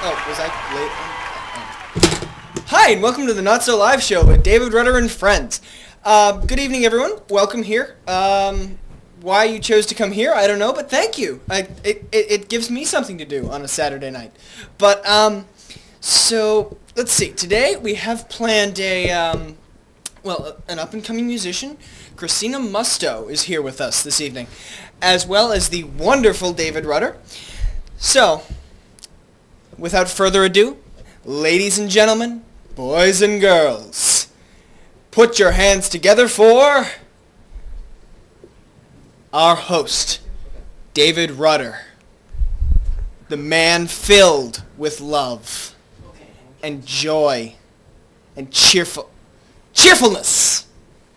Oh, was I late? Oh. Hi, and welcome to the Not So Live Show with David Rutter and friends. Good evening, everyone. Welcome here. Why you chose to come here, I don't know, but thank you. It gives me something to do on a Saturday night. But, so, let's see. Today we have planned an up-and-coming musician. Kristina Musto is here with us this evening, as well as the wonderful David Rutter. So, without further ado, ladies and gentlemen, boys and girls, put your hands together for our host, David Rutter, the man filled with love and joy and cheerfulness.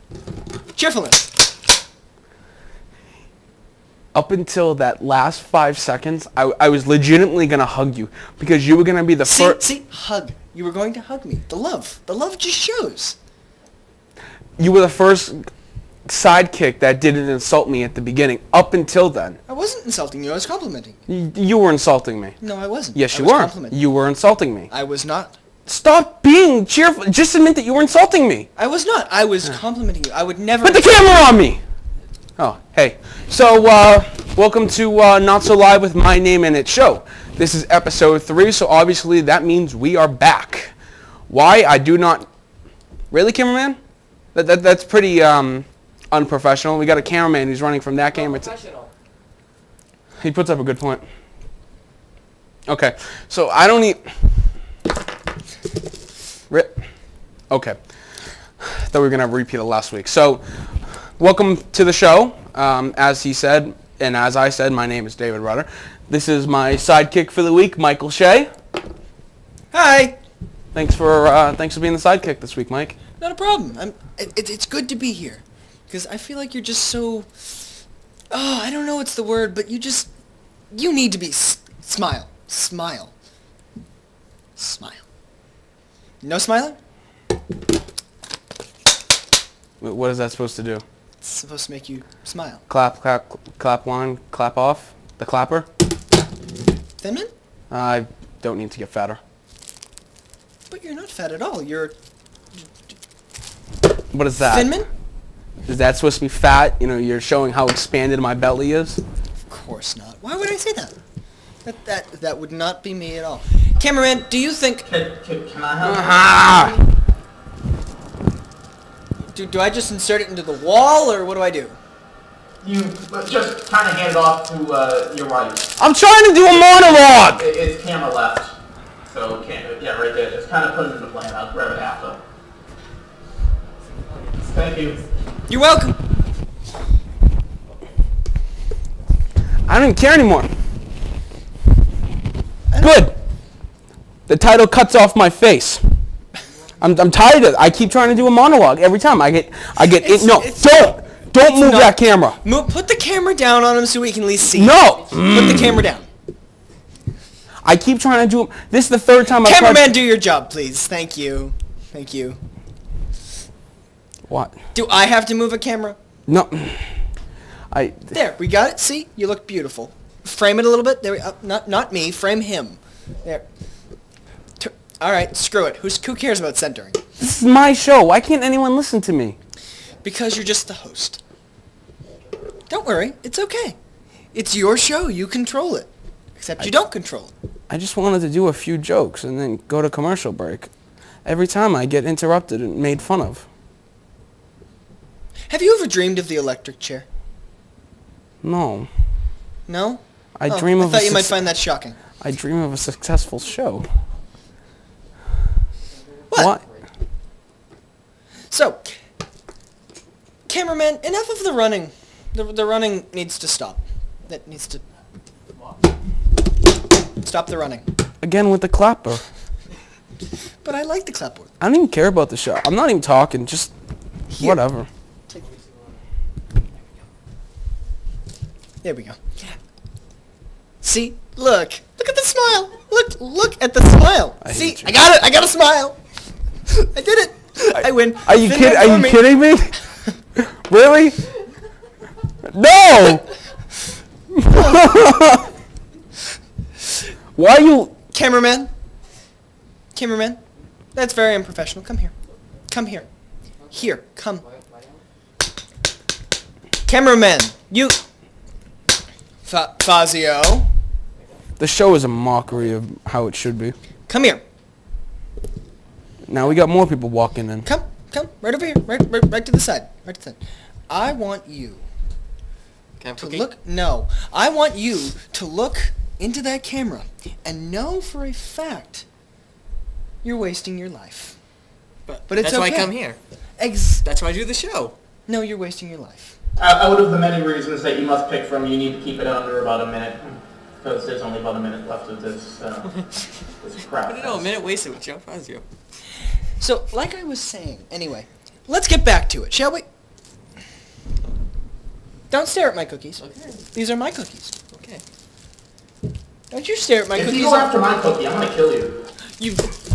Up until that last 5 seconds, I was legitimately going to hug you because you were going to be the first. See, hug. You were going to hug me. The love just shows. You were the first sidekick that didn't insult me at the beginning. Up until then. I wasn't insulting you. I was complimenting. You were insulting me. No, I wasn't. Yes, you were. You were insulting me. I was not. Stop being cheerful. Just admit that you were insulting me. I was not. I was complimenting you. I would never... Put the camera on me! Oh, hey. So, welcome to Not So Live with My Name in It show. This is episode 3, so obviously that means we are back. Why? I do not... Really, cameraman? That's pretty unprofessional. We got a cameraman who's running from that camera to... He puts up a good point. Okay, so I don't need... Okay. Thought we were going to repeat it last week. So, welcome to the show. As he said, and as I said, my name is David Rutter. This is my sidekick for the week, Michael Shea. Hi. Thanks for being the sidekick this week, Mike. Not a problem. It's good to be here, because I feel like you're just so... Oh, I don't know what's the word, but you need to be... Smile. No smiling? What is that supposed to do? It's supposed to make you smile. Clap one, clap off. The clapper. Thin Man? I don't need to get fatter. But you're not fat at all. You're... What is that? Thin Man? Is that supposed to be fat? You know, you're showing how expanded my belly is? Of course not. Why would I say that? That would not be me at all. Cameraman, do you think... Can I help? Do I just insert it into the wall, or what do I do? You just kind of hand it off to your wife. I'm trying to do a monologue! It's camera left. So, yeah, right there. Just kind of put it in the plan. I'll grab it after. Thank you. You're welcome. I don't even care anymore. Good. The title cuts off my face. I'm tired of it. I keep trying to do a monologue every time. I get no. Don't move that camera. Put the camera down on him so we can at least see. No. Put the camera down. I keep trying to do. This is the third time I've Cameraman, do your job, please. Thank you. What? Do I have to move a camera? No. There, we got it. See, you look beautiful. Frame it a little bit. There, not me. Frame him. There. All right, screw it. Who cares about centering? This is my show. Why can't anyone listen to me? Because you're just the host. Don't worry. It's okay. It's your show. You control it. Except you don't control it. I just wanted to do a few jokes and then go to commercial break. Every time I get interrupted and made fun of. Have you ever dreamed of the electric chair? No. No? I thought you might find that shocking. I dream of a successful show. What? So, cameraman, enough of the running. The running needs to stop. That needs to... Stop the running. Again with the clapper. But I like the clapboard. I don't even care about the show. I'm not even talking, just whatever. There we go. See? Look at the smile. Look at the smile. See? I got it. I got a smile. I did it. I win. Are you kidding? Are you kidding me? Really? No. Why are you... Cameraman, Cameraman, that's very unprofessional. Come here. Come here. Here, come. Cameraman, you... Fazio. The show is a mockery of how it should be. Come here. Now we got more people walking in. Come, right over here, right to the side, right to the side. I want you to look. No, I want you to look into that camera and know for a fact you're wasting your life. But it's that's okay. why I come here. That's why I do the show. No, you're wasting your life. Out of the many reasons that you must pick from, you need to keep it under about a minute, because there's only about a minute left of this this crap. No, a minute wasted with Joe Fazio. So, like I was saying, anyway, let's get back to it, shall we? Don't stare at my cookies. Okay. These are my cookies. Okay. Don't you stare at my If cookies. you go after my cookie, I'm gonna kill you. You...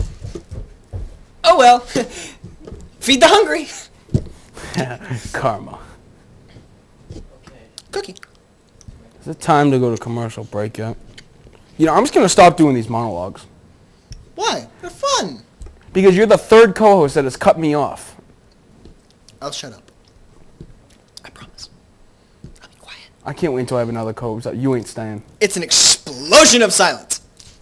Oh well. Feed the hungry. Karma. Cookie. Is it time to go to commercial break yet? You know, I'm just going to stop doing these monologues. Why? They're fun. Because you're the third co-host that has cut me off. I'll shut up. I promise. I'll be quiet. I can't wait until I have another co-host. You ain't staying. It's an explosion of silence.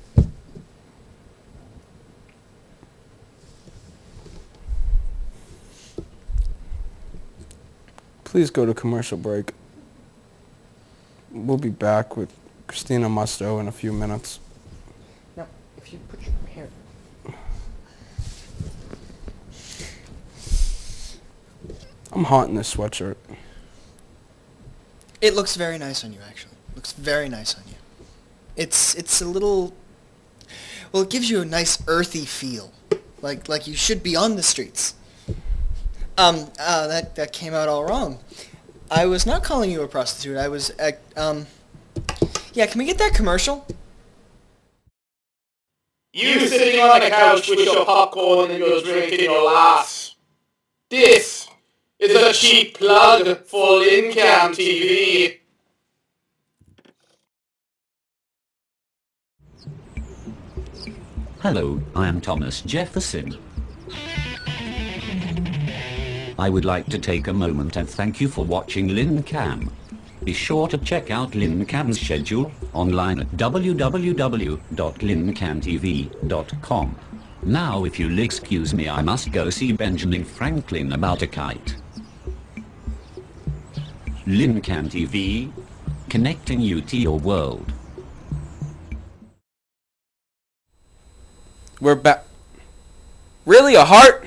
Please go to commercial break. We'll be back with Kristina Musto in a few minutes. Now, if you put your hair... I'm hot in this sweatshirt. It looks very nice on you, actually. Looks very nice on you. It's a little... Well, it gives you a nice earthy feel. Like you should be on the streets. That came out all wrong. I was not calling you a prostitute. I was, yeah, can we get that commercial? You sitting on the couch with your popcorn and your drink in your glass. This is a cheap plug for Lincam TV. Hello, I am Thomas Jefferson. I would like to take a moment and thank you for watching Lincam. Be sure to check out Lincam's schedule online at www.lincamtv.com. Now if you'll excuse me, I must go see Benjamin Franklin about a kite. Lincam TV, connecting you to your world. We're back. Really? A heart?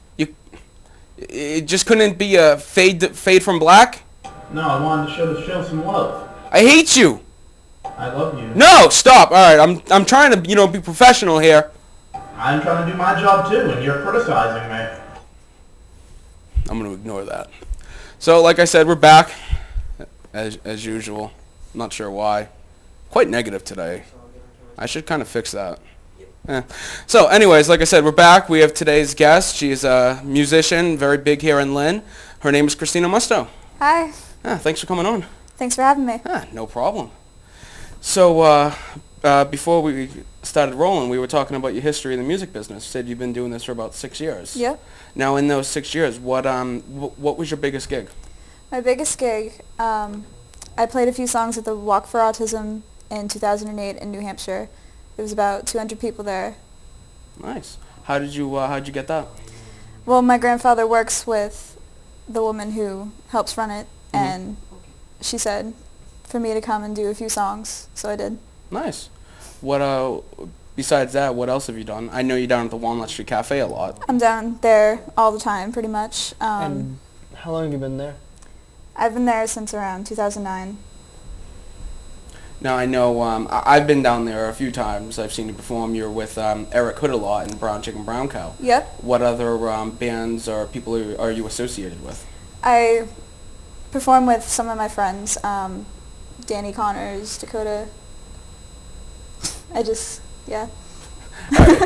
It just couldn't be a fade from black? No, I wanted to show some love. I hate you. I love you. No, stop. All right, I'm trying to, be professional here. I'm trying to do my job too, and you're criticizing me. I'm going to ignore that. So, like I said, we're back as usual. I'm not sure why. Quite negative today. I should kind of fix that. So, anyways, like I said, we're back. We have today's guest. She's a musician, very big here in Lynn. Her name is Kristina Musto. Hi. Thanks for coming on. Thanks for having me. No problem. So, before we started rolling, we were talking about your history in the music business. You said you've been doing this for about 6 years. Yep. Now, in those 6 years, what was your biggest gig? My biggest gig, I played a few songs at the Walk for Autism in 2008 in New Hampshire. There was about 200 people there. Nice. How'd you get that? Well, my grandfather works with the woman who helps run it, and she said for me to come and do a few songs, so I did. Nice. What besides that, what else have you done? I know you're down at the Walnut Street Cafe a lot. I'm down there all the time, pretty much. And how long have you been there? I've been there since around 2009. Now, I know I've been down there a few times. I've seen you perform. You're with Eric Hood a lot in Brown Chicken Brown Cow. Yep. What other bands or people are you associated with? I perform with some of my friends, Danny Connors, Dakota. Yeah.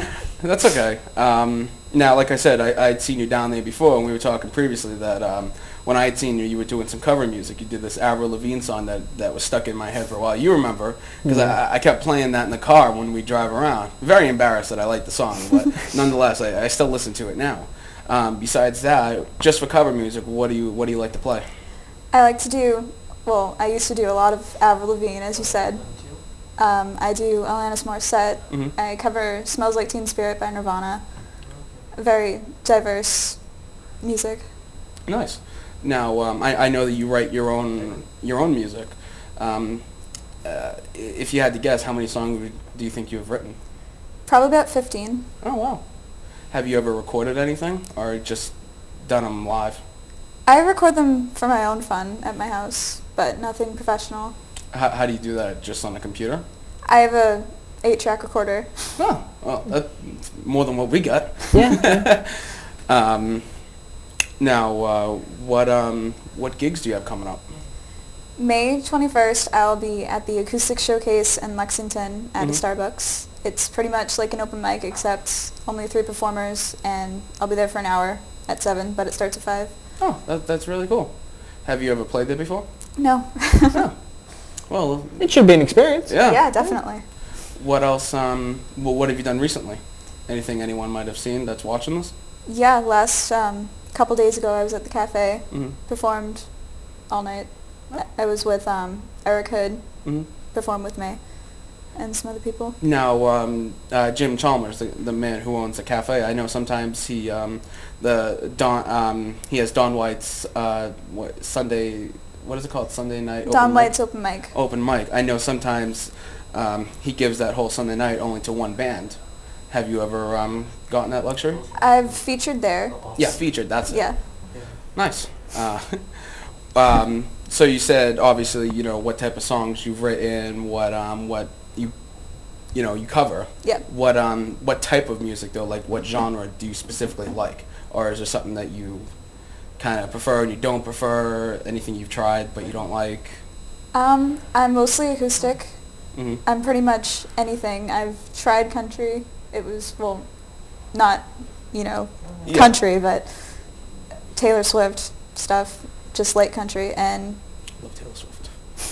That's okay. Now, like I said, I'd seen you down there before, and we were talking previously that when I had seen you, you were doing some cover music. You did this Avril Lavigne song that was stuck in my head for a while. You remember, because I kept playing that in the car when we drive around. Very embarrassed that I liked the song, but nonetheless, I still listen to it now. Besides that, just for cover music, what do you like to play? I like to do, well, I used to do a lot of Avril Lavigne, as you said. I do Alanis Morissette. I cover Smells Like Teen Spirit by Nirvana. Very diverse music. Nice. Now, I know that you write your own music. If you had to guess, how many songs do you think you have written? Probably about 15. Oh, wow. Have you ever recorded anything, or just done them live? I record them for my own fun at my house, but nothing professional. How do you do that? Just on a computer? I have a 8-track recorder. Oh, well, that's more than what we got. Yeah. Now, what gigs do you have coming up? May 21st, I'll be at the Acoustic Showcase in Lexington at a Starbucks. It's pretty much like an open mic, except only 3 performers, and I'll be there for an hour at 7, but it starts at 5. Oh, that's really cool. Have you ever played there before? No. Oh. Well, It should be an experience. yeah. Yeah, definitely. What else? What have you done recently? Anything anyone might have seen that's watching this? Yeah, last couple days ago I was at the cafe, Mm-hmm. performed all night. I was with Eric Hood, Mm-hmm. performed with me, and some other people. Now, Jim Chalmers, the man who owns the cafe, I know sometimes he has Don White's Sunday. What is it called? Sunday night. Don White's open mic. Open mic. I know sometimes he gives that whole Sunday night only to one band. Have you ever gotten that luxury? I've featured there. Yeah, featured. That's it. Yeah. Nice. So you said obviously what type of songs you've written, what you cover. Yeah. What type of music though? Like what genre do you specifically like, or is there something that you kind of prefer and you don't prefer? Anything you've tried but you don't like? I'm mostly acoustic. Mm-hmm. I'm pretty much anything. I've tried country. It was, well, not, country, but Taylor Swift stuff, just light country, and Love Taylor Swift.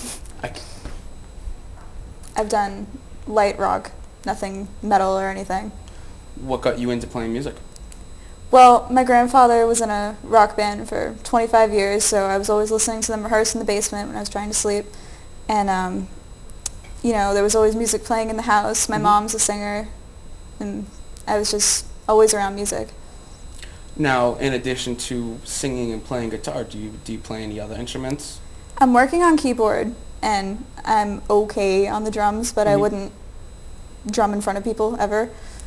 I've done light rock, nothing metal or anything. What got you into playing music? Well, my grandfather was in a rock band for 25 years, so I was always listening to them rehearse in the basement when I was trying to sleep. And, there was always music playing in the house. My mom's a singer, and I was just always around music. Now, in addition to singing and playing guitar, do you play any other instruments? I'm working on keyboard, and I'm okay on the drums, but I wouldn't drum in front of people ever.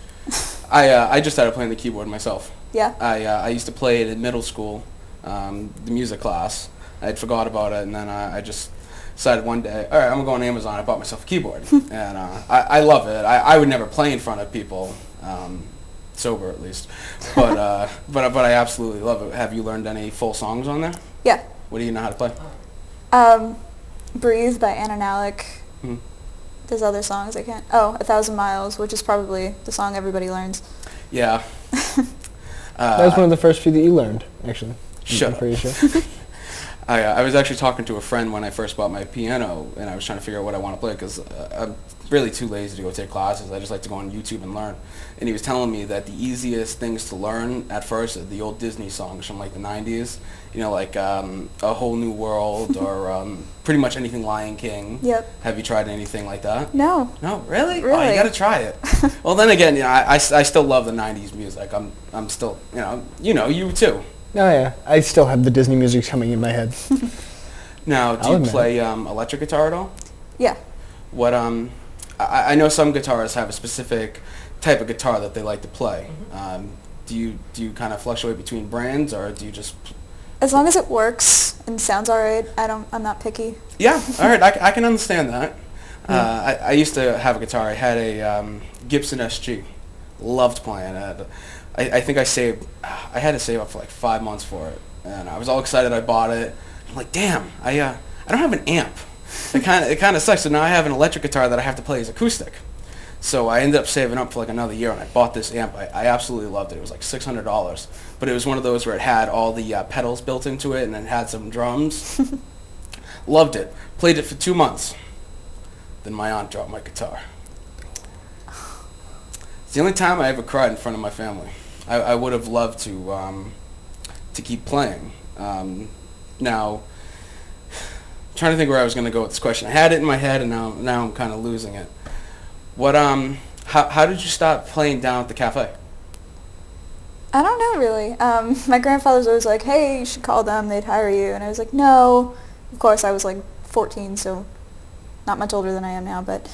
I just started playing the keyboard myself. Yeah. I used to play it in middle school, the music class. I had forgot about it, and then I just decided one day, all right, I'm going to go on Amazon. I bought myself a keyboard, and I love it. I would never play in front of people, sober at least, but I absolutely love it. Have you learned any full songs on there? Yeah. What do you know how to play? Breathe by Anna Nalick. There's other songs I can't. Oh, 1,000 Miles, which is probably the song everybody learns. Yeah. That was one of the first few that you learned, actually. Shut I'm up. pretty sure. I was actually talking to a friend when I first bought my piano, and I was trying to figure out what I want to play because I'm really too lazy to go take classes. I just like to go on YouTube and learn. And he was telling me that the easiest things to learn at first are the old Disney songs from like the 90s, like A Whole New World or pretty much anything Lion King. Yep. Have you tried anything like that? No. No, really? Oh, Really? you got to try it. Well, then again, I still love the 90s music. I'm still, you too. Oh yeah, I still have the Disney music coming in my head. Now, do I'll you admit play electric guitar at all? Yeah. What I know some guitarists have a specific type of guitar that they like to play. Do you kind of fluctuate between brands, or do you just? As long as it works and sounds alright, I'm not picky. Yeah, all right, I can understand that. I used to have a guitar. I had a Gibson SG. Loved playing it. I think I had to save up for like 5 months for it, and I was all excited. I bought it. I'm like, damn, I don't have an amp. It kind of sucks. So now I have an electric guitar that I have to play as acoustic. So I ended up saving up for like another year, and I bought this amp. I absolutely loved it. It was like $600, but it was one of those where it had all the pedals built into it, and it had some drums. Loved it. Played it for 2 months. Then my aunt dropped my guitar. It's the only time I ever cried in front of my family. I would have loved to keep playing. Now, trying to think where I was going to go with this question. I had it in my head, and now I'm kind of losing it. What how did you start playing down at the cafe? I don't know really. My grandfather's always like, hey, you should call them, they'd hire you. And I was like, no. Of course, I was like 14, so not much older than I am now. But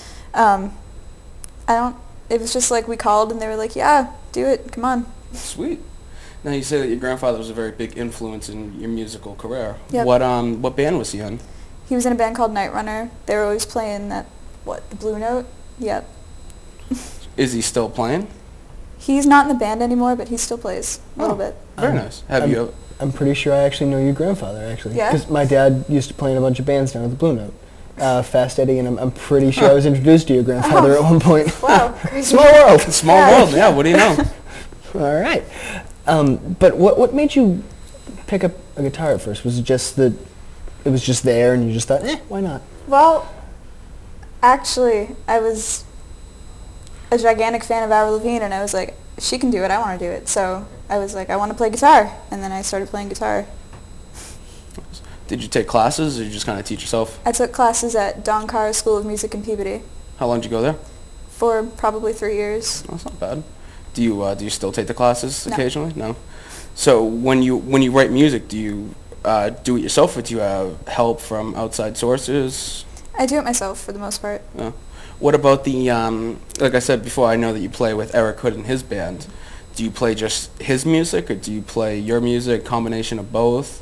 it was just like we called and they were like, yeah, do it, come on. Sweet. Now you say that your grandfather was a very big influence in your musical career. Yep. What band was he in? He was in a band called Rutter. They were always playing the Blue Note? Yep. Is he still playing? He's not in the band anymore, but he still plays a little bit. Very nice. I'm pretty sure I actually know your grandfather, actually. Yeah? Because my dad used to play in a bunch of bands down at the Blue Note. Fast Eddie, and I'm pretty sure I was introduced to your grandfather at one point. Wow, crazy. Small world. Small world, yeah, what do you know? All right. But what made you pick up a guitar at first? Was it just that it was just there and you just thought, why not? Well, actually, I was a gigantic fan of Avril Lavigne, and I was like, she can do it, I want to do it. So I was like, I want to play guitar, and then I started playing guitar. Did you take classes, or you just kind of teach yourself? I took classes at Don Carr's School of Music in Peabody. How long did you go there? For probably 3 years. Oh, that's not bad. Do you still take the classes No. occasionally? No. So when you write music, do you do it yourself, or do you have help from outside sources? I do it myself for the most part. Yeah. What about the like I said before, I know that you play with Eric Hood and his band. Do you play just his music, or do you play your music, combination of both?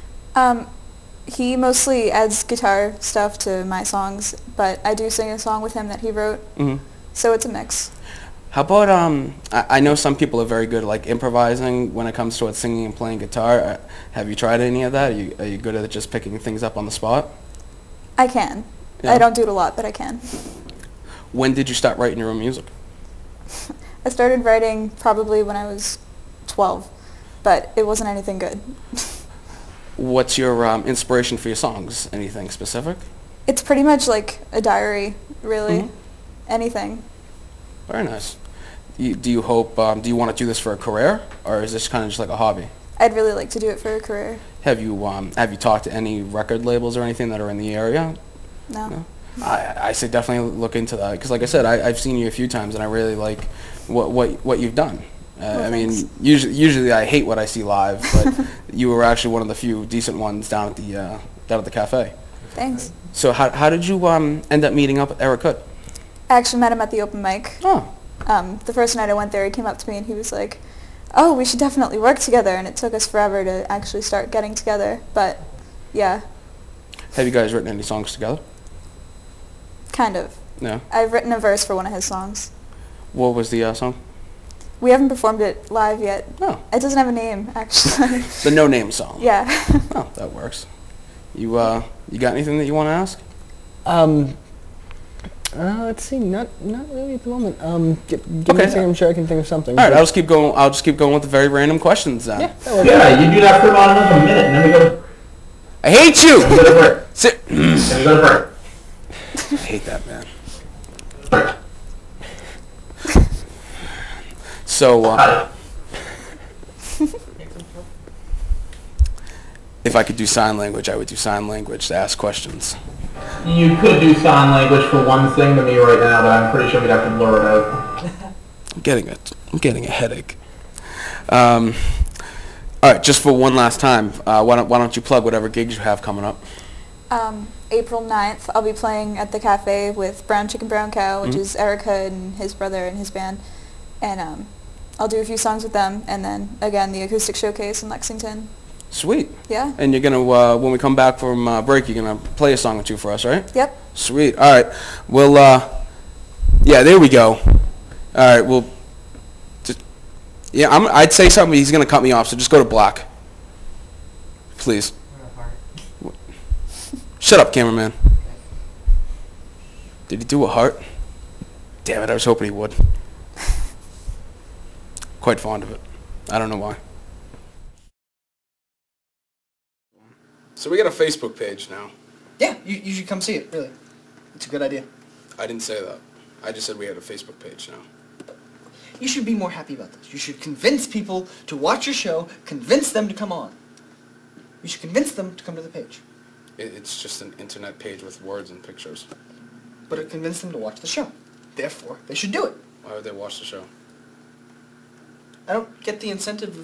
He mostly adds guitar stuff to my songs, but I do sing a song with him that he wrote, so it's a mix. How about, I know some people are very good at like improvising when it comes to singing and playing guitar. Have you tried any of that? Are you good at just picking things up on the spot? I can. Yeah. I don't do it a lot, but I can. When did you start writing your own music? I started writing probably when I was 12, but it wasn't anything good. What's your inspiration for your songs? Anything specific? It's pretty much like a diary, really. Anything. Very nice. Do you hope, do you want to do this for a career, or is this kind of just like a hobby? I'd really like to do it for a career. Have you talked to any record labels or anything that are in the area? No. I say definitely look into that, because like I said, I've seen you a few times, and I really like what you've done. I mean, usually I hate what I see live, but you were actually one of the few decent ones down at the cafe. Thanks. So how did you end up meeting up with Eric Hood? I actually met him at the open mic. Oh. The first night I went there, he came up to me and he was like, oh, we should definitely work together, and it took us forever to actually start getting together, but yeah. Have you guys written any songs together? Kind of. No. I've written a verse for one of his songs. What was the song? We haven't performed it live yet. Oh. It doesn't have a name, actually. The no-name song. Yeah. Oh, that works. You got anything that you want to ask? Let's see, not really at the moment. Give me a second, I'm sure I can think of something. All right, I'll just keep going with the very random questions then. Yeah, you do that for about another minute, and then we go. I hate you. Then we go to break. Sit. Then we go to break. I hate that, man. So, if I could do sign language, I would do sign language to ask questions. You could do sign language for one thing to me right now, but I'm pretty sure we'd have to blur it out. I'm getting a headache. All right, just for one last time, why don't you plug whatever gigs you have coming up? April 9th, I'll be playing at the cafe with Brown Chicken Brown Cow, which is Eric Hood and his brother and his band, and I'll do a few songs with them, and then again the acoustic showcase in Lexington. Sweet. Yeah. And you're gonna when we come back from break, you're gonna play a song or two for us, right? Yep. Sweet. All right. Well, yeah, there we go. All right. Well, yeah, I'd say something, but he's gonna cut me off, so just go to black, please. Shut up, cameraman. Did he do a heart? Damn it, I was hoping he would. Quite fond of it. I don't know why. So we got a Facebook page now. Yeah, you should come see it, really. It's a good idea. I didn't say that. I just said we had a Facebook page now. You should be more happy about this. You should convince people to watch your show, convince them to come on. You should convince them to come to the page. It's just an internet page with words and pictures. But it convinced them to watch the show. Therefore, they should do it. Why would they watch the show? I don't get the incentive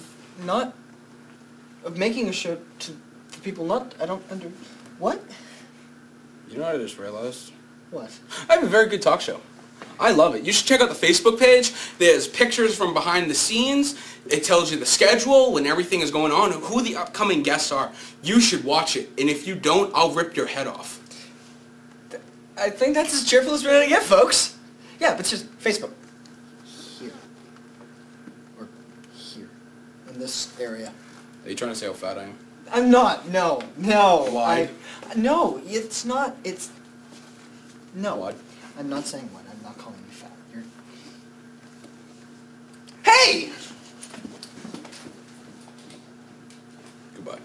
of making a show for people not, I don't what? You know what I just realized? What? I have a very good talk show. I love it. You should check out the Facebook page. There's pictures from behind the scenes. It tells you the schedule when everything is going on, who the upcoming guests are. You should watch it. And if you don't, I'll rip your head off. I think that's as cheerful as we're going to get, folks. Yeah, but just Facebook. Here. Or here. In this area. Are you trying to say how fat I am? I'm not. No. Why? No, it's not. It's... No. What? I'm not saying what. I'm not calling you fat. You're... Hey! Goodbye.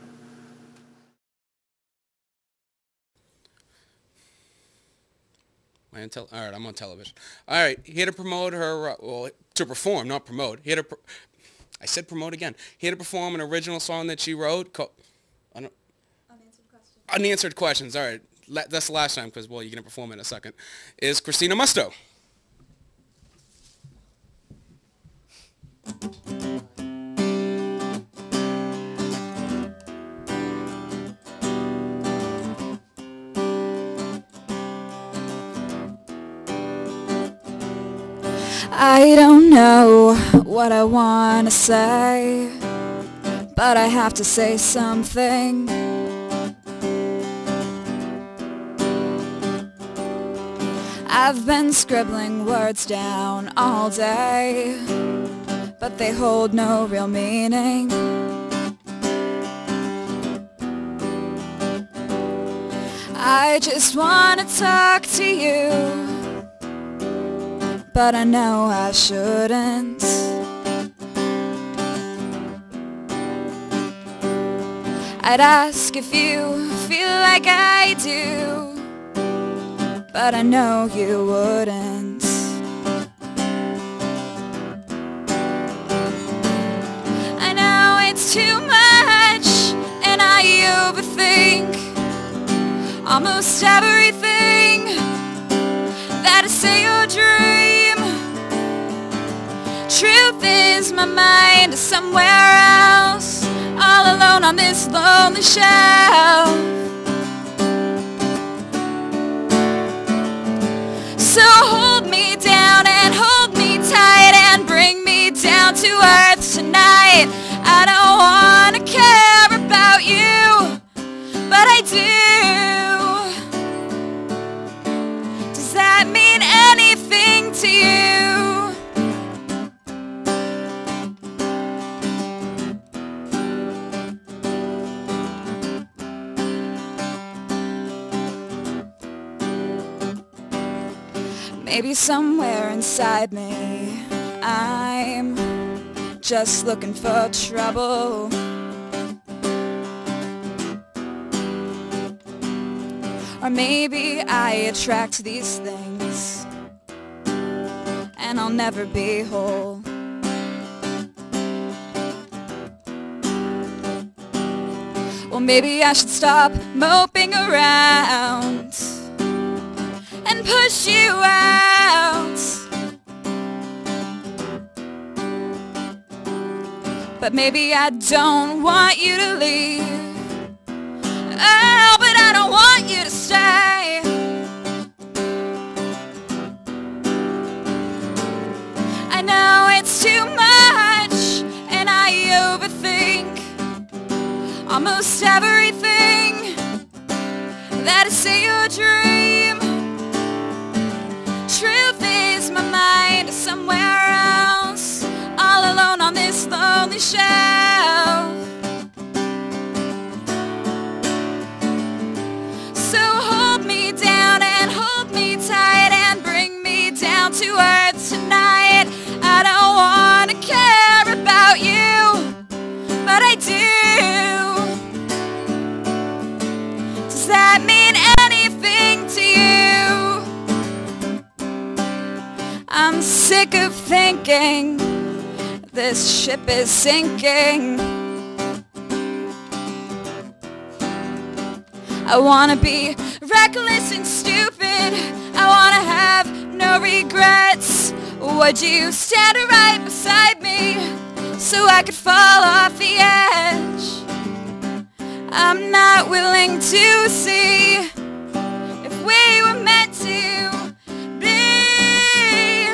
All right, I'm on television. All right, here to promote her, well, to perform, not promote. Here to, I said promote again. Here to perform an original song that she wrote called, Unanswered questions. Unanswered Questions. All right, that's the last time because, well, you're going to perform in a second. Is Kristina Musto. I don't know what I want to say, but I have to say something. I've been scribbling words down all day, but they hold no real meaning. I just want to talk to you, but I know I shouldn't. I'd ask if you feel like I do, but I know you wouldn't. I know it's too much, and I overthink almost everything that I say or dream. Truth is, my mind is somewhere else, all alone on this lonely shelf. So hold me down and hold me tight and bring me down to earth tonight. I don't want to care about you, but I do. Does that mean anything to you? Maybe somewhere inside me I'm just looking for trouble. Or maybe I attract these things and I'll never be whole. Well, maybe I should stop moping around and push you out. But maybe I don't want you to leave. Oh, but I don't want you to stay. I know it's too much, and I overthink almost everything that I say or dream. Truth is, my mind is somewhere else, all alone on this lonely shelf. So hold me down and hold me tight and bring me down to earth tonight. I don't want to care about you, but I do. Does that mean anything to you? I'm sick of thinking this ship is sinking. I wanna be reckless and stupid. I wanna have no regrets. Would you stand right beside me so I could fall off the edge? I'm not willing to see if we were meant to be.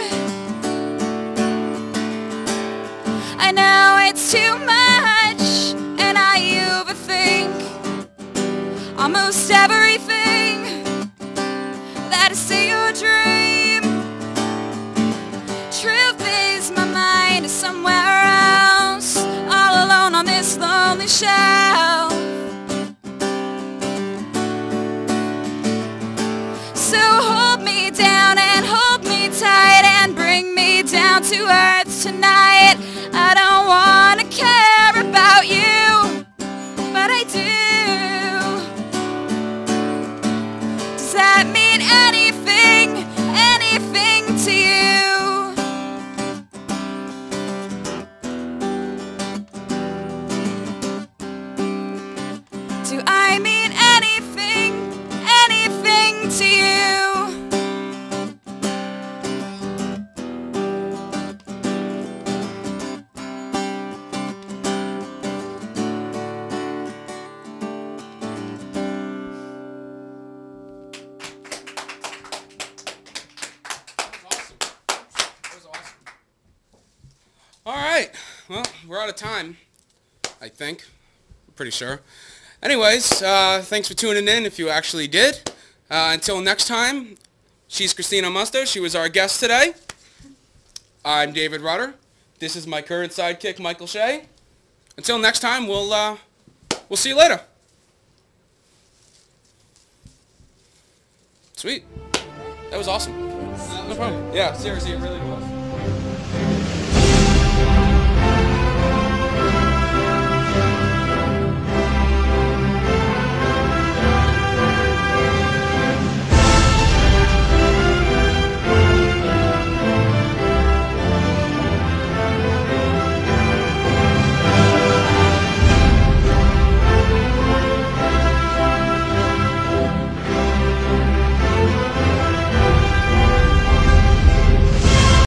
I know it's too much and I overthink almost everything that I say or dream. Truth is my mind is somewhere else, all alone on this lonely shelf. So hold me down and hold me tight and bring me down to earth tonight. I don't want to care about you, but I do. Does that mean anything, anything to you? Do I mean anything, anything to you? All right. Well, we're out of time, I think. I'm pretty sure. Anyways, thanks for tuning in if you actually did. Until next time, she's Kristina Musto. She was our guest today. I'm David Rutter. This is my current sidekick, Michael Shea. Until next time, we'll see you later. Sweet. That was awesome. No problem. Yeah, seriously, it really was.